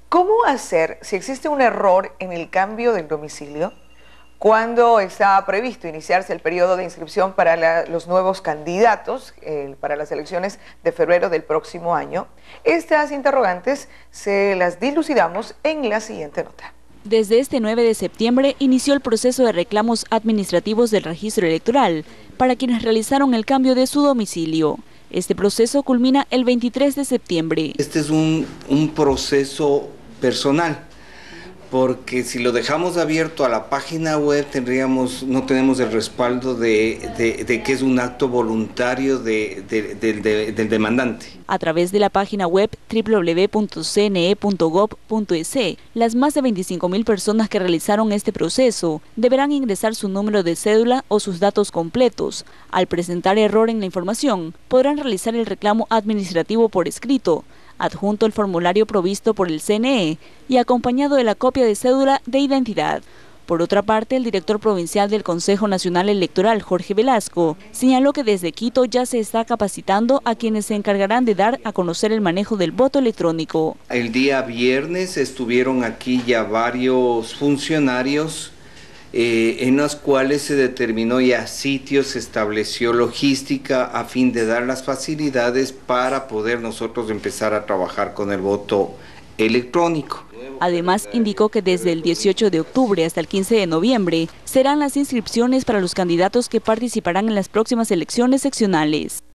¿Cómo hacer si existe un error en el cambio del domicilio? Cuando está previsto iniciarse el periodo de inscripción para los nuevos candidatos para las elecciones de febrero del próximo año. Estas interrogantes se las dilucidamos en la siguiente nota. Desde este 9 de septiembre inició el proceso de reclamos administrativos del registro electoral para quienes realizaron el cambio de su domicilio. Este proceso culmina el 23 de septiembre. Este es un proceso personal, porque si lo dejamos abierto a la página web no tenemos el respaldo de que es un acto voluntario del demandante. A través de la página web www.cne.gov.es, las más de 25.000 personas que realizaron este proceso deberán ingresar su número de cédula o sus datos completos. Al presentar error en la información, podrán realizar el reclamo administrativo por escrito, adjunto el formulario provisto por el CNE y acompañado de la copia de cédula de identidad. Por otra parte, el director provincial del Consejo Nacional Electoral, Jorge Velasco, señaló que desde Quito ya se está capacitando a quienes se encargarán de dar a conocer el manejo del voto electrónico. El día viernes estuvieron aquí ya varios funcionarios en los cuales se determinó ya sitios, se estableció logística a fin de dar las facilidades para poder nosotros empezar a trabajar con el voto electrónico. Además, indicó que desde el 18 de octubre hasta el 15 de noviembre serán las inscripciones para los candidatos que participarán en las próximas elecciones seccionales.